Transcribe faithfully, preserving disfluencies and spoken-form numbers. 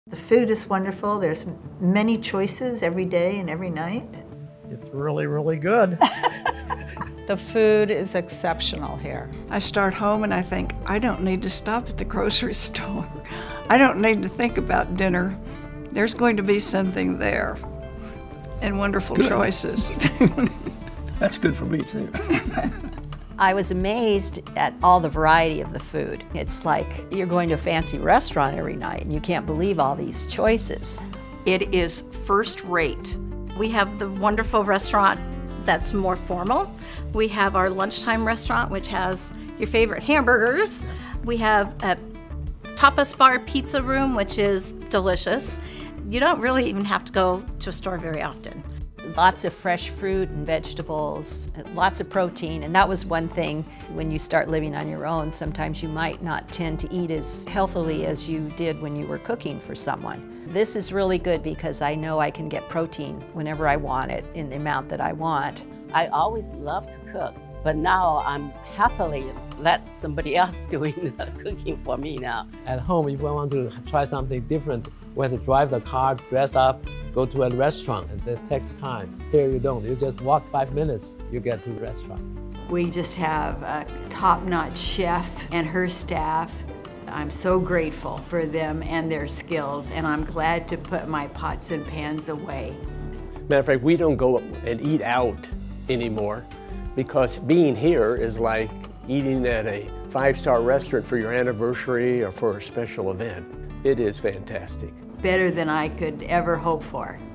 The food is wonderful. There's many choices every day and every night. It's really, really good. The food is exceptional here. I start home and I think, I don't need to stop at the grocery store. I don't need to think about dinner. There's going to be something there. And wonderful good. Choices. That's good for me too. I was amazed at all the variety of the food. It's like you're going to a fancy restaurant every night and you can't believe all these choices. It is first rate. We have the wonderful restaurant that's more formal. We have our lunchtime restaurant, which has your favorite hamburgers. We have a tapas bar pizza room, which is delicious. You don't really even have to go to a store very often. Lots of fresh fruit and vegetables, lots of protein, and that was one thing when you start living on your own. Sometimes you might not tend to eat as healthily as you did when you were cooking for someone. This is really good because I know I can get protein whenever I want it in the amount that I want. I always love to cook, but now I'm happily let somebody else doing the cooking for me now. At home, if we want to try something different, we have to drive the car, dress up, go to a restaurant, and that takes time. Here you don't. You just walk five minutes, you get to the restaurant. We just have a top-notch chef and her staff. I'm so grateful for them and their skills, and I'm glad to put my pots and pans away. Matter of fact, we don't go and eat out anymore because being here is like eating at a five-star restaurant for your anniversary or for a special event. It is fantastic. Better than I could ever hope for.